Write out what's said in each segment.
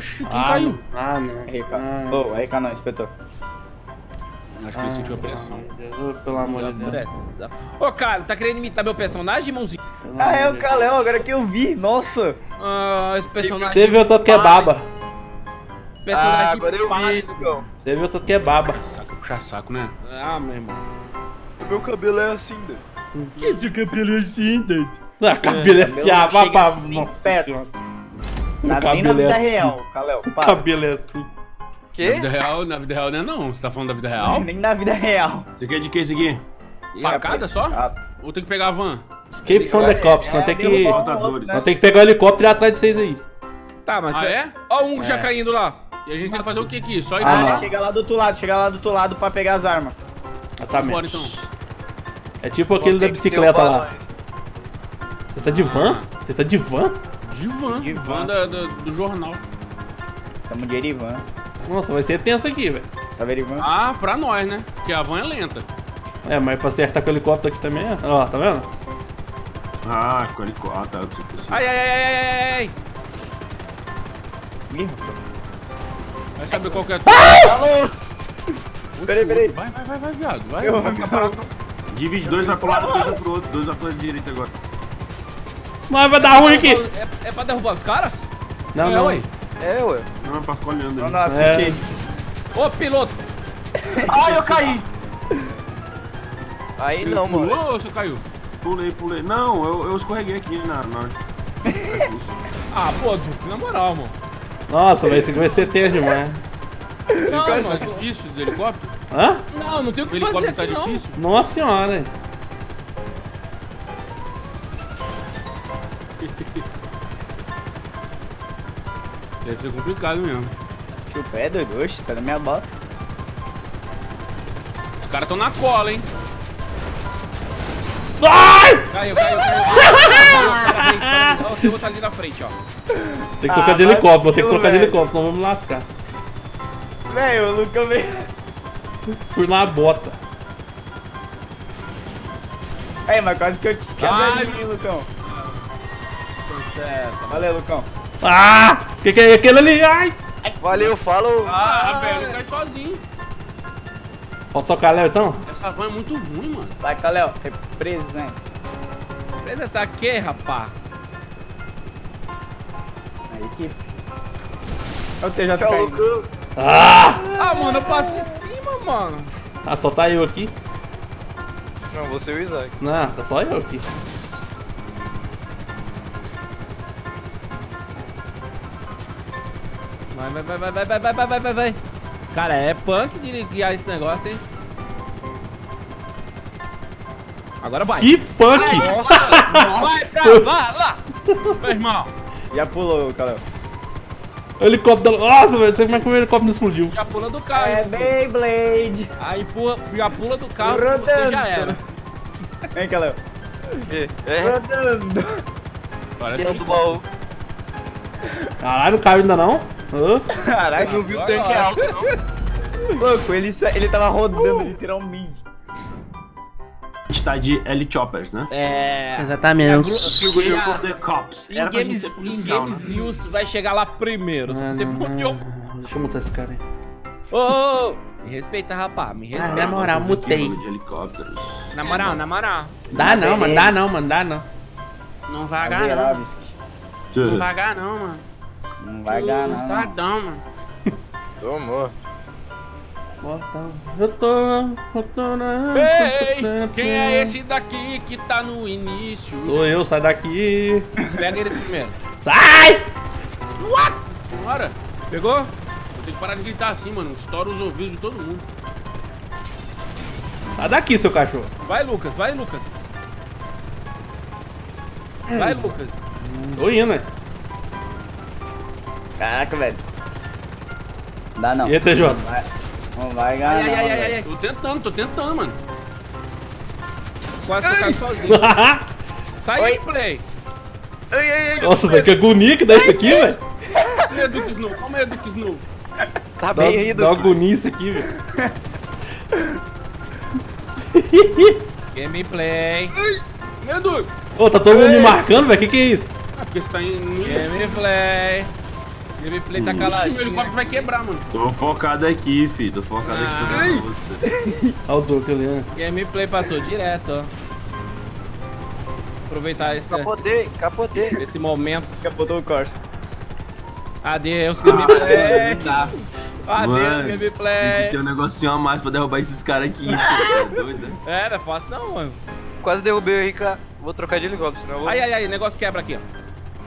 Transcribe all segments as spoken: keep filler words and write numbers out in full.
Oxi, quem Ah, caiu? Ah, não. R K. Ah, Ô, R K não, inspetor. Acho que ele sentiu a pressão. Deus, pelo amor de Deus. Ô, cara, tá querendo imitar meu personagem, irmãozinho? Pelo Ah, é amor o de Kalel, agora que eu vi. Nossa. Ah, esse personagem. Você viu o tanto que é baba. Personagem Ah, agora eu vi, pálido. Lucão. Você viu o tanto que é baba. Saca, puxar saco, né? Ah, meu irmão. O meu cabelo é assim, né? Que seu cabelo assim, doido? Ah, cabelo é assim, ah, chega babá. assim, Nossa perto. senhora. Na, O nem na cabelo é vida assim. real, Kalel. O Para. cabelo é assim. Na Quê? vida real, na vida real não é não. Você tá falando da vida real? Nem na vida real. Você quer de que isso aqui? Facada só? Ah, Ou tem que pegar a van? Escape from the cops. Não tem que. derrubar um Portadores. outro, né? Não tem que pegar o helicóptero e ir atrás de vocês aí. Tá, mas. Ah, é? Ó, um já É. caindo lá. E a gente tem que fazer o que aqui? Só ir Ah, pra mas lá? chega lá do outro lado, chega lá do outro lado pra pegar as armas. Vambora Exatamente. então. É tipo aquele da Tem que bicicleta derrubar lá. nós. Você tá de van? Você tá de van? De van. De van van. da- da- do jornal. Tamo de Erivan. Nossa, vai ser tenso aqui, velho. Tá Erivan? Ah, pra nós, né? Porque a van é lenta. É, mas pra acertar com o helicóptero aqui também é. Ó, tá vendo? Ah, ficou ali. Ah, tá. eu sei que eu sei. Ai, ai, ai, ai, ai, ai. Ih, Vai saber qual que é a Alô! Peraí, peraí. Vai, vai, vai, vai, viado. Vai. Eu- vai ficar parado. Divide dois vai pro lado, dois vai pro outro. Dois vai pra direita agora. Mas vai dar ruim aqui. É, é pra derrubar os caras? Não, É, não. ué. É, ué. Não, é pra ficar olhando Não, aí. não, assisti. Ô, piloto. Ai, eu caí! Aí não, mano. Pulou ou você caiu? Pulei, pulei. Não, eu, eu escorreguei aqui na. na... Ah, pô, Duque, na moral, mano. Nossa, vai ser, vai ser tenso demais. Não, Tá mano. difícil do helicóptero? Hã? Não, não tem o O que fazer helicóptero tá aqui, não. difícil? Nossa senhora, hein? Deve ser complicado mesmo. Tio pé, doido. Oxe, sai da minha bota. Os caras tão na cola, hein? Ai! Caiu, caiu, caiu. Parabéns, parabéns. Ó, o seu tá ali na frente, ó. Tem que trocar Ah, de vai helicóptero, vou ter que tu, trocar de velho. helicóptero, senão vamos lascar. Velho, o Lucão veio. Fui na bota. Aí, mas quase que eu te Ai, quebro ali, Lucão. Certo. Valeu, Lucão. Ah! Que que é aquele ali? Ai! Valeu, falou. Ah, velho, cai sozinho. Falta só o Kalel então? Essa van é muito ruim, mano. Vai, Kalel. Representa. Beleza, tá aqui, rapá. Aí que. Olha o T J É o caindo. Lucão. Ah! Ah, mano, eu passo em cima, mano. Ah, só tá eu aqui. Não, você e o Isaac. Não, tá só eu aqui. Vai, vai, vai, vai, vai, vai, vai, vai, vai, vai, vai. Cara, é punk de guiar esse negócio, hein? Agora vai. Que punk! Vai pra lá, lá. Meu irmão, Já pulou, Kalel. O helicóptero. Nossa, velho, você como é que o helicóptero não explodiu? já pula do carro. É Beyblade. Aí pula, já pula do carro que você Rodando. já era. Vem, Kalel. É, é. Rodando. Parece Dentro que do baú. Caralho, não caiu ainda não? Hã? Caraca, Não viu o tanque alto, não. louco, ele, sa- ele tava rodando literalmente. A gente tá de Helichoppers, né? É. Exatamente. Escape from the cops. Em Era pra gente Games, ser em policial, Games né? News vai chegar lá primeiro. Se você for me ouvir. Deixa eu mutar esse cara aí. Ô, ô, ô, me respeita, rapá, me respeita. na moral, Vamos aqui, mutei. mano, de helicópteros. Na moral, na moral. Dá não, mano, dá não, mano, dá não. não vai gar não. Averavski. Não vai gar não, mano. Não vai dar, não. Sadão, mano. Tomou. Eu tô. Eu tô na. Ei, quem é esse daqui que tá no início? Sou eu, sai daqui. Pega eles primeiro. Sai! Bora. Pegou? Eu tenho que parar de gritar assim, mano. Estoura os ouvidos de todo mundo. Sai daqui, seu cachorro. Vai, Lucas, vai, Lucas. Vai, Lucas. Tô indo, né? Caraca, velho. Dá não. E aí, T J? Vai. Não vai ganhar, Ai, não, ai, ai, velho. ai, ai. Tô tentando, tô tentando, mano. Quase que eu caio sozinho. Sai Oi. de play. Ai, ai, ai. Nossa, velho, que agonia que dá isso aqui, velho. Calma aí, Duke Snow. Calma aí, Duke Snow. Tá Dá, bem aí, dá Duque. agonia isso aqui, velho. Gameplay. Meu Duke. Ô, tá todo mundo me marcando, velho. Que que é isso? Ah, porque você tá em... Gameplay. Gameplay tá Ixi, caladinho. meu helicóptero vai quebrar, mano. Tô focado aqui, fi. Tô focado Ah. aqui pra você. Olha o Duque ali, né? Gameplay passou direto, ó. Aproveitar esse, Capotei, capotei. esse momento. Capotou o Corsa. Adeus, gameplay. Tá. Adeus, Mano, tem que gameplay. ter um negocinho a mais pra derrubar esses caras aqui. Pô. É doido, né? É, não é fácil não, mano. Quase derrubei o Rica. Vou trocar de helicóptero, senão eu vou... Ai, ai, ai, o negócio quebra aqui, ó.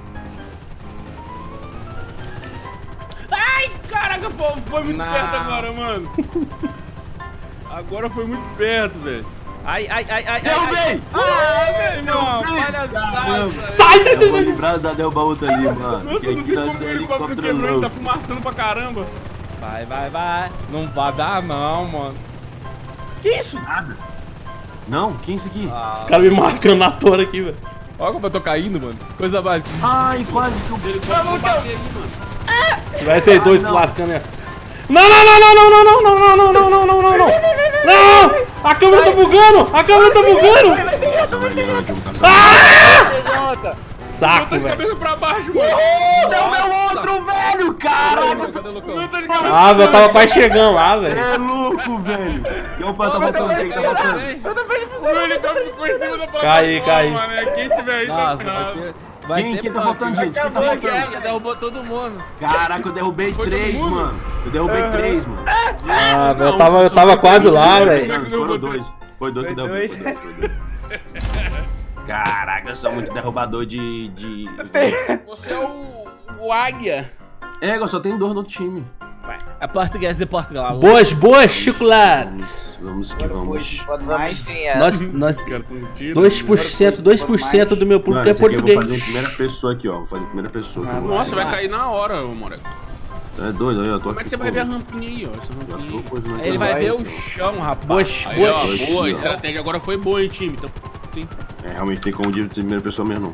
Ai, caraca, foi, foi muito Não. perto agora, mano. Agora foi muito perto, velho. Ai, ai, ai, ai, Derrubei! ai. Ah, meu irmão, palhaçada. Sai, Eu vou me brasar derrubar outro ali, mano. Nossa, Que eu não aqui sei nós como é o helicóptero helicóptero quebrou, ele tá louco. fumaçando pra caramba. Vai, vai, vai. Não vai dar não, mano. Nada. Não, quem é isso aqui? Os caras me marcando na tora aqui, velho. Olha como eu tô caindo, mano. Coisa mais. Ai, quase que eu... O helicóptero vai bater ali, mano. Vai ser dois se lascando, né? Não, não, não, não, não, não, não, não, não, não, não, não, não, não, não. Não! A câmera tá bugando! A câmera tá bugando! Nossa, velho, aqui um caçador. Idiota! Saco, Tá de velho. cabeça pra baixo, mano. Deu meu outro, velho! Caraca! Cadê o Lucão? Não, tá de cabeça Ah, eu tava quase chegando lá, Você velho. é louco, velho! Que opa, tá voltando, quem tá voltando? O meu helicóptero ficou em cima da plataforma, Cai, cai. mano. É, quem tiver aí, tá Nossa, vai ferrado. ser... Vai Quem? ser Quem tá punk. faltando, gente? Quem tá Acabou, faltando? já derrubou todo mundo. Caraca, eu derrubei Foi três, todo mundo? mano. Eu derrubei três, mano. Ah, velho, eu tava, eu tava quase lá, velho. Não, foram dois. Foi dois que Foi derrubei. dois. Foi dois, foi dois. Caraca, eu sou muito derrubador de... de... Você é o, o águia. É, eu só tenho dois no outro time. É português de Portugal. Boas, boas, chocolate. Vamos, vamos que vamos. Vamos ganhar. Nós, nós, Os caras tão no tiro. dois por cento, dois por cento do meu público Mano, é esse aqui eu vou fazer em português. primeira pessoa aqui, ó. Vou fazer em primeira pessoa. que eu vou Nossa, fazer. vai cair na hora, ô Moreco. É doido, aí, eu tô Como é que você vai ver a rampinha aí, ó? Essa Já rampinha tô aí. coisando aqui. Ele vai ver o chão, rapaz. Boas, Aí, ó, boas. boa, a estratégia agora foi boa, hein, time. Então, tem... É, realmente tem como de primeira pessoa mesmo, não.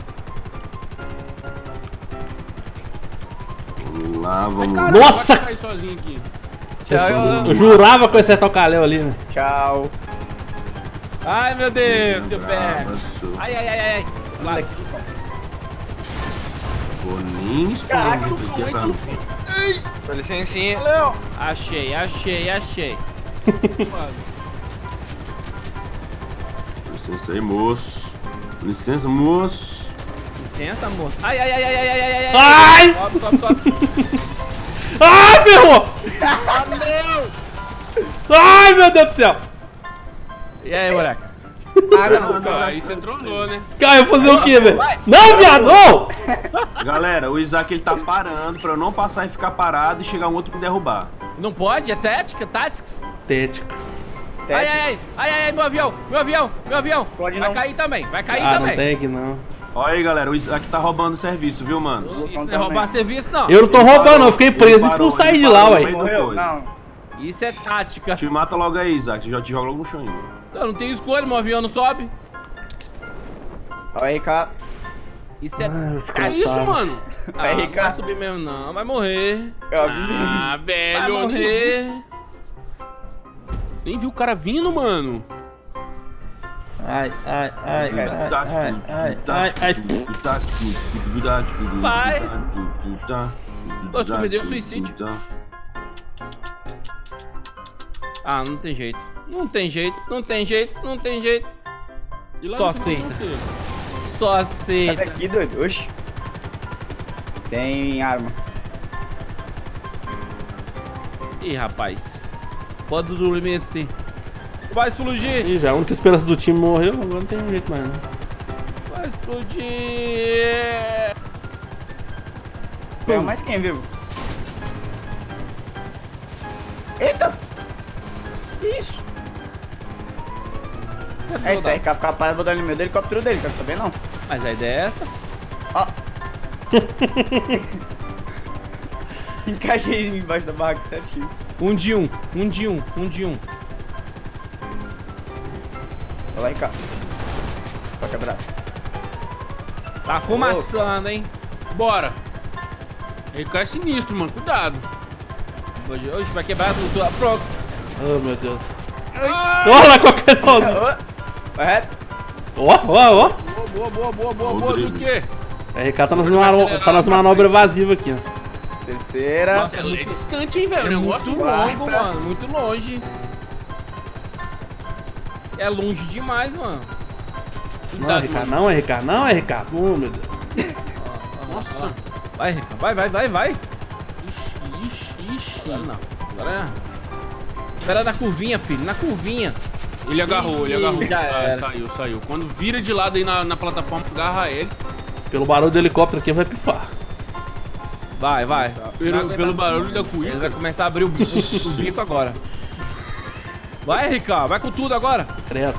Vamos lá, vamos lá. Nossa! Vai cair sozinho aqui. Eu jurava que eu ia acertar o Kalel ali, né? Tchau. Ai, meu Deus, seu pé. Brava, sou. Ai, ai, ai, ai, ai. Lá. Vou nem explodir aqui essa... Com licencinha. Achei, achei, achei. Licença aí, moço. Licença, moço. Licença, moço. Ai, ai, ai, ai, ai, ai, ai, ai. Ai! Sobe, sobe, sobe. Ai, ferrou! Ai, meu Deus do céu! E aí, moleque? Ah, aí você trollou, né? Cara, eu vou fazer o quê, velho? Não, viado! Ô! Galera, o Isaac ele tá parando pra eu não passar e ficar parado e chegar um outro me derrubar. Não pode? É tática? Tactics? Tética. Ai, ai, ai, ai, ai, ai, meu avião, meu avião, meu avião. Pode vai não. cair também, vai cair Ah, não também. tem que não. Olha aí, galera, o Isaac tá roubando o serviço, viu, mano? Isso não é roubar serviço, não. Eu não tô roubando, eu fiquei preso e parou, por sair ele de lá, parou, ué. ele Morreu? coisa. Não. Isso é tática. Te mata logo aí, Isaac, já te joga logo no chão ainda. Eu não tenho escolha, meu avião não sobe. Olha aí, cara. Isso é... Ah, eu Que fiquei isso, otário. mano? Ah, Aí, não vai cara. subir mesmo não, vai morrer. Eu avisei. Ah, Vai velho. morrer. Nem viu o cara vindo, mano. Ai, ai, ai, ai, ai, ai, ai, ai. Vai. Nossa, me deu suicídio. Ah, não tem jeito. Não tem jeito, não tem jeito, não tem jeito. E lá Só no fundo, aceita. você? Só Sai aceita. daqui, doido. Oxi. Tem arma. Ih, rapaz. Pode do limite. Vai explodir. Ih, já a única esperança do time morreu, agora não tem jeito mais, não. Vai explodir. Tem mais quem vivo? Eita! Isso! É isso aí, ficar ficar parado, vou dar no meio do helicóptero dele, quer saber não? Mas a ideia é essa. Ó! Encaixei embaixo da barraca certinho. Um de um, um de um, um de um. Vai lá em cá. Pode quebrar. Tá fumaçando, hein? Bora. Ele cai sinistro, mano. Cuidado. Hoje, hoje vai quebrar tudo. Ah, pronto. Oh, meu Deus. Olha lá qualquer sozinho. Vai reto. Ó, ó, ó. Boa, boa, boa, boa, boa, boa. Do Rodrigo. quê? A R K tá nas, mano... tá nas manobras evasivas aqui, ó. Terceira. Nossa, é muito distante, hein, velho? É O negócio muito quarta. longo, mano. Muito longe. É longe demais, mano. Não, R K, não, R K, não, R K. Oh, meu Deus. Nossa. Vai, Rica. Vai, vai, vai, vai. Ixi, ixi, ixi. Agora não. Agora é. Espera na curvinha, filho. Na curvinha. Ele agarrou, ele agarrou. Já Ah, era. saiu, saiu. Quando vira de lado aí na, na plataforma, agarra ele. Pelo barulho do helicóptero aqui vai pifar. Vai, vai. Pelo, Vai, pelo vai. barulho da Ele vai cuíca. começar a abrir o bico, o bico agora. Vai, Rica. Vai com tudo agora. Credo.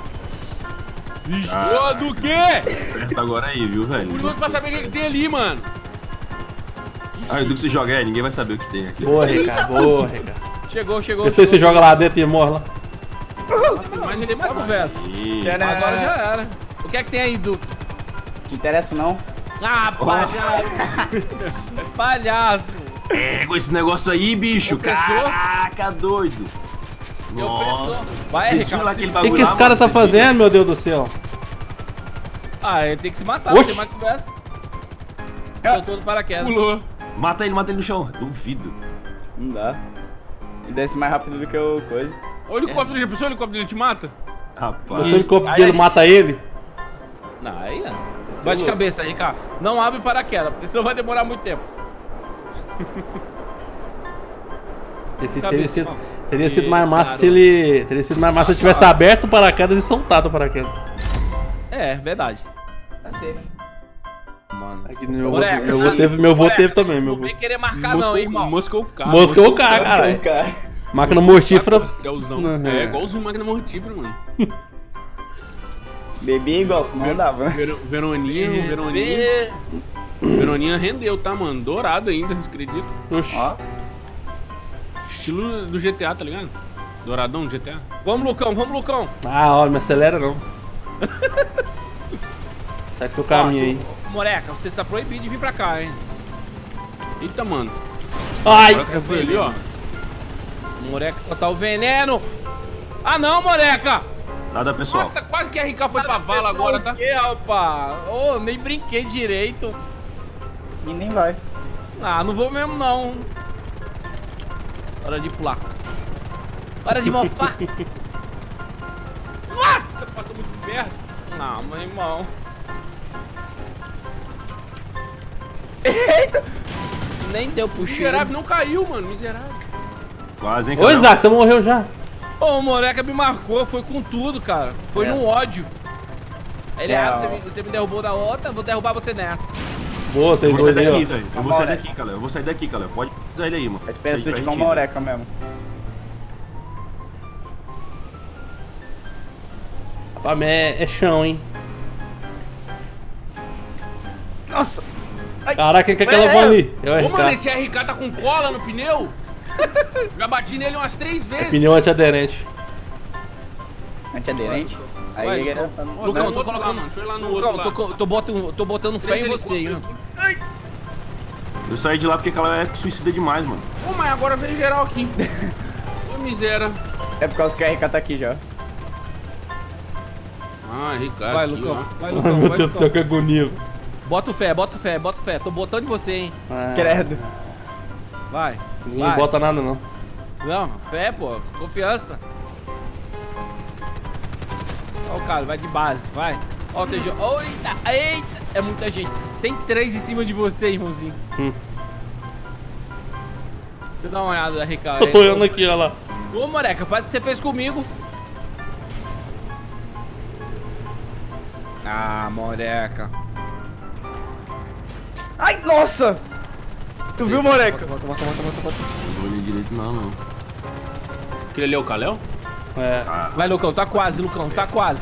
Ô, do quê? Aperta agora aí, viu, velho? Curioso pra saber o que, que tem ali, mano. Ah, do que você joga é, ninguém vai saber o que tem aqui. Boa, R K, boa, R K. Chegou, chegou. Eu sei se você joga lá dentro e morre lá. Mas não tem mais conversa. Ih, Agora já era. O que é que tem aí, Du? Não interessa não. Ah, palhaço. Palhaço. É, com esse negócio aí, bicho. Opressor? Caraca, doido. Meu Nossa. opressor. Vai, Vocês Rica. viram lá aquele O que, bagulho que esse lá, cara mano? tá Vocês fazendo, meu Deus do céu? Ah, ele tem que se matar, Oxi. não tem mais conversa. Soltou do paraquedas. Pulou. viram? Mata ele, mata ele no chão. Duvido. Não dá. Ele desce mais rápido do que o coisa. Olha o helicóptero, já pensou? O helicóptero dele te mata? Rapaz. Se o helicóptero Aí dele a gente- mata ele. Não, aí não. Vai de cabeça, Rica. Não abre paraquedas, porque senão vai demorar muito tempo. Esse Cabeça, teria sido, irmão. teria sido Ih, mais massa garoto. se ele. Teria sido mais massa se ele tivesse aberto o paraquedas e soltado o paraquedas. É, verdade. Tá safe. Mano. Aqui no meu, Moleque, meu vô teve, meu vô moleque, teve também, meu Não vô. vem querer marcar não, hein, irmão. Mosca ou cara. Mosca ou cara, caralho. Cara. Máquina mortífera. Céuzão. Uhum. É igualzinho máquina mortífera, mano. Bebia igual, senão não dava. Ver Veroninha, Veroninha. Veroninha rendeu, tá, mano? Dourado ainda, você acredita? Oxi. Ó. Estilo do G T A, tá ligado? Douradão do G T A. Vamos, Lucão, vamos, Lucão. Ah, ó, me acelera não. Segue seu caminho aí. Ó, Moreca, você tá proibido de vir pra cá, hein. Eita, mano. Ai! Agora que foi ali, ó. Moreca só tá o veneno. Ah, não, Moreca. Nada, pessoal. Nossa, quase que a R K foi pra vala agora, tá? O que, rapaz? Ô, nem brinquei direito. E nem vai. Ah, não vou mesmo, não. Hora de pular. Hora de mofar. Nossa, passou muito perto. Não, meu irmão. Eita! Nem deu puxão. Miserável não caiu, mano. Miserável. Quase, hein, Ô, cara? Isaac, você morreu já. Ô, o Moreca me marcou, foi com tudo, cara. Foi É. no ódio. Aí ele, É, ah, ó. você me, você me derrubou da outra, vou derrubar você nessa. Boa, vocês Eu vou sair dois aí, daqui, ó. velho. Eu vou sair daqui, cara. Eu vou sair daqui, cara. Pode usar ele aí, mano. A espécie Sai do de tipo pertinho. uma oreca mesmo. Rapaz, é, é chão, hein. Nossa! Caraca, o que é aquela É. van ali? É o Ô, mano, R K. esse R K tá com cola no pneu? Já bati nele umas três vezes. Pneu antiaderente. Antiaderente? Aí Vai, ele era... Lucão, Não, tô outro colocando- lá, mano. Deixa eu ir lá no Lucão, outro tô, lá. co- tô, botando, tô botando fé em Três você, hein. helicópteros aqui. Eu saí de lá porque aquela é suicida demais, mano. Ô, mas agora veio geral aqui. Ô, miséria. É por causa que o R K tá aqui já. Ah, R K Vai, aqui, Lucão. ó. Vai, Ai, Lucão. meu vai, Deus do céu, Lucão. que agonia. Bota fé, bota fé, bota fé. Tô botando em você, hein. Ah, Credo. Vai. Ninguém vai. bota nada, não. Não, fé, pô. Confiança. Ó o cara, vai de base, vai. Ó o T G. Eita, eita. É muita gente. Tem três em cima de você, irmãozinho. Hum. Deixa eu dar uma olhada, R K. Eu tô olhando aqui, olha lá. Ô, Moreca, faz o que você fez comigo. Ah, Moreca. Ai, nossa! Tu viu, moleque? Volta, volta, volta, volta, volta. Não vou ler direito, não, não. Aquele ali é o Kalel? É. Vai, Lucão, tá quase, Lucão, tá quase.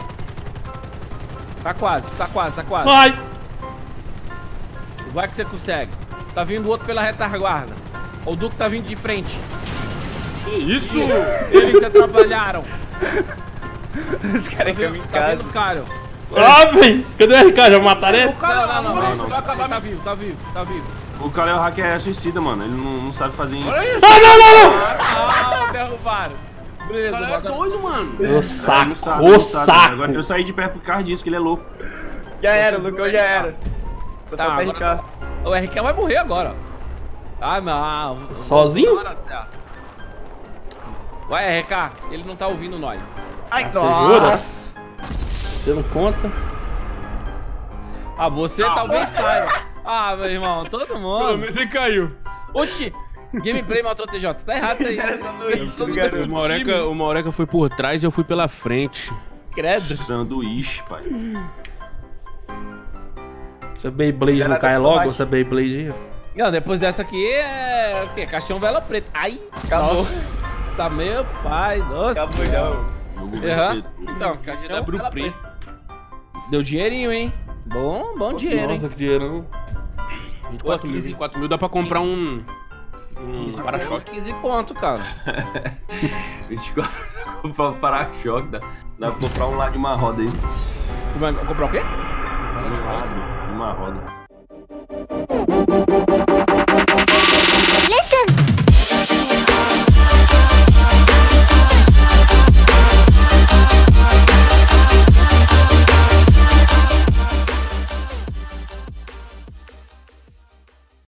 Tá quase, tá quase, tá quase. Ai! Vai que você consegue. Tá vindo outro pela retaguarda. O Duque tá vindo de frente. Que isso? Eles se atrapalharam. Os caras Tá ficam em vendo, tá casa. vendo o Caio? Ah, véi! Cadê o R K? Já mataram ele? O cara, Não, não, não, não, não, vai acabar tá minha... vivo, tá vivo, tá vivo. O cara é o hacker é suicida, mano. Ele não, não sabe fazer. Olha isso, Ah, não, não, não! Ah, derrubaram. o Beleza, cara é bota. doido, mano. O Ele não saco, sabe, o não sabe. saco. Agora eu saí de perto por causa disso, que ele é louco. Já era, o Lucão já era. Só Tá, falta agora- R K. O R K vai morrer agora. Ah, não. Sozinho? Ué, R K, ele não tá ouvindo nós. Ai, Você jura? Você não conta? Ah, você talvez saiba. Ah, meu irmão, todo Pelo mundo. menos ele caiu. Oxi, gameplay matou o T J. Tá errado isso aí. O Maureca, o Maureca foi por trás e eu fui pela frente. Credo. Sanduíche, pai. Essa Beyblade não cai logo? Essa Beyblade? Não, depois dessa aqui é o quê? Caixão vela preta. Ai, Acabou. nossa, meu pai, nossa. Acabou já. O jogo vai Aham. ser... Então, caixão vela preta. Deu dinheirinho, hein? Bom, bom dinheiro, Nossa, hein? que dinheirão. vinte e quatro mil, vinte e quatro mil dá pra comprar um... Um para-choque. quinze conto, cara. vinte e quatro pra comprar um para-choque. Dá, dá pra comprar um lá de uma roda aí. Vai comprar o quê? De uma roda. Listen.